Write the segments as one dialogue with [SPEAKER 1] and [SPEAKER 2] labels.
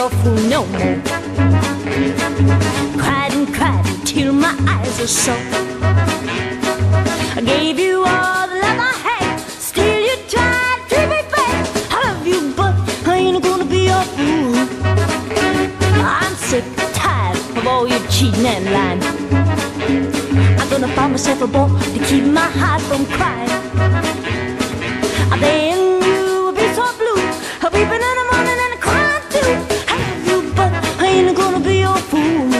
[SPEAKER 1] your fool no more. Cried and cried until my eyes are sore. I gave you all the love I had, still you tried to treat me bad. I love you, but I ain't gonna be your fool. I'm sick, tired of all your cheating and lying. I'm gonna find myself a boy to keep my heart from crying. Then you will be so blue, weeping in the morning and crying too. I love you, but I ain't gonna be your fool.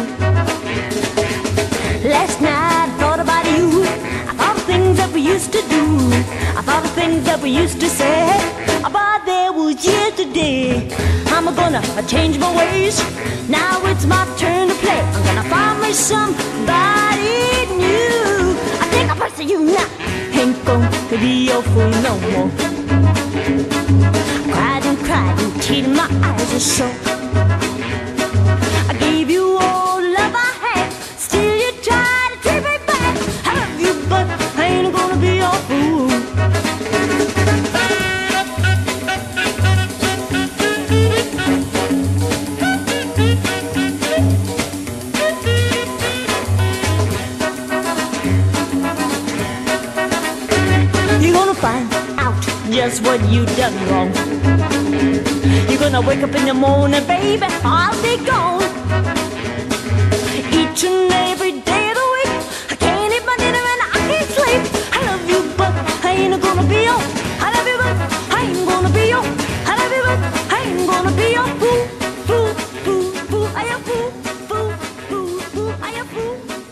[SPEAKER 1] Last night I thought about you. I thought of things that we used to do. I thought of things that we used to say. But there was yesterday. I'm gonna change my ways. Now it's my turn to play. I'm gonna find me somebody new. I think I'll pursue you now. Ain't gonna be your fool no more. Cried and cried until my eyes are sore. I gave you all the love I had, still you tried to treat me bad. I love you, but I ain't gonna be your fool. You're gonna find out just what you done wrong. You're gonna wake up in the morning, baby, I'll be gone. Each and every day of the week, I can't eat my dinner and I can't sleep. I love you, but I ain't gonna be your. I love you, but I ain't gonna be your. I love you, but I ain't gonna be your fool, fool, fool, fool. I am fool, fool, fool, fool. I am fool.